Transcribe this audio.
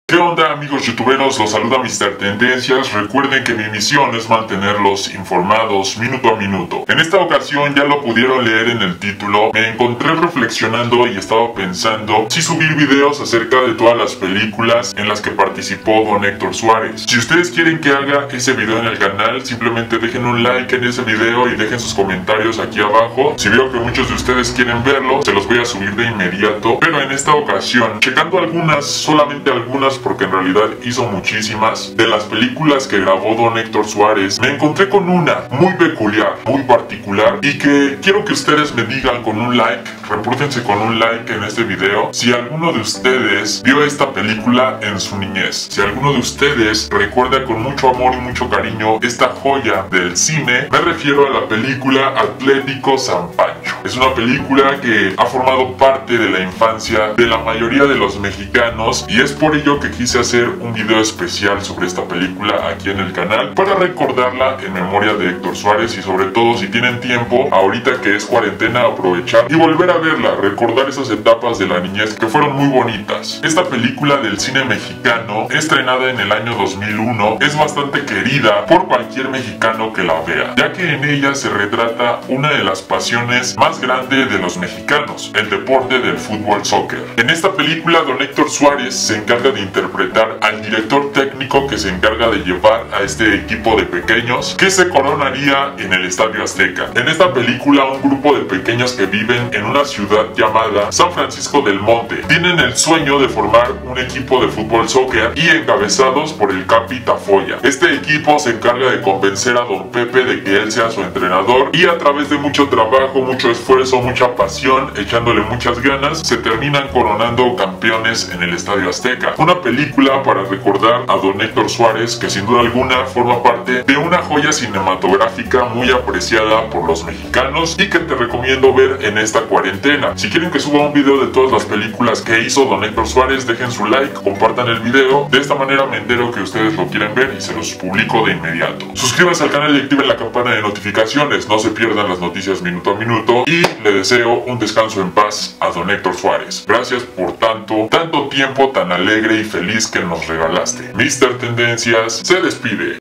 ¿Qué onda, amigos youtuberos? Los saluda Mr. Tendencias. Recuerden que mi misión es mantenerlos informados minuto a minuto. En esta ocasión, ya lo pudieron leer en el título, me encontré reflexionando y estaba pensando si subir videos acerca de todas las películas en las que participó don Héctor Suárez. Si ustedes quieren que haga ese video en el canal, simplemente dejen un like en ese video y dejen sus comentarios aquí abajo. Si veo que muchos de ustedes quieren verlo, se los voy a subir de inmediato. Pero en esta ocasión, checando algunas, solamente algunas, porque en realidad hizo muchísimas, de las películas que grabó don Héctor Suárez, me encontré con una muy peculiar, muy particular, y que quiero que ustedes me digan con un like, repórtense con un like en este video, si alguno de ustedes vio esta película en su niñez, si alguno de ustedes recuerda con mucho amor y mucho cariño esta joya del cine. Me refiero a la película Atlético San Pancho. Es una película que ha formado parte de la infancia de la mayoría de los mexicanos, y es por ello que quise hacer un video especial sobre esta película aquí en el canal para recordarla en memoria de Héctor Suárez, y sobre todo, si tienen tiempo ahorita que es cuarentena, aprovechar y volver a verla, recordar esas etapas de la niñez que fueron muy bonitas. Esta película del cine mexicano, estrenada en el año 2001, es bastante querida por cualquier mexicano que la vea, ya que en ella se retrata una de las pasiones más grandes de los mexicanos, el deporte del fútbol soccer. En esta película, don Héctor Suárez se encarga de interpretar al director técnico que se encarga de llevar a este equipo de pequeños que se coronaría en el Estadio Azteca. En esta película, un grupo de pequeños que viven en una ciudad llamada San Francisco del Monte tienen el sueño de formar un equipo de fútbol soccer, y encabezados por el Capi Tafoya. Este equipo se encarga de convencer a don Pepe de que él sea su entrenador, y a través de mucho trabajo, mucho esfuerzo, mucha pasión, echándole muchas ganas, se terminan coronando campeones en el Estadio Azteca. Una película para recordar a don Héctor Suárez, que sin duda alguna forma parte de una joya cinematográfica muy apreciada por los mexicanos y que te recomiendo ver en esta cuarentena. Si quieren que suba un video de todas las películas que hizo don Héctor Suárez, dejen su like, compartan el video. De esta manera me entero que ustedes lo quieren ver y se los publico de inmediato. Suscríbanse al canal y activen la campana de notificaciones, no se pierdan las noticias minuto a minuto, y le deseo un descanso en paz a don Héctor Suárez. Gracias por tanto tiempo tan alegre y feliz que nos regalaste. Mr. Tendencias se despide.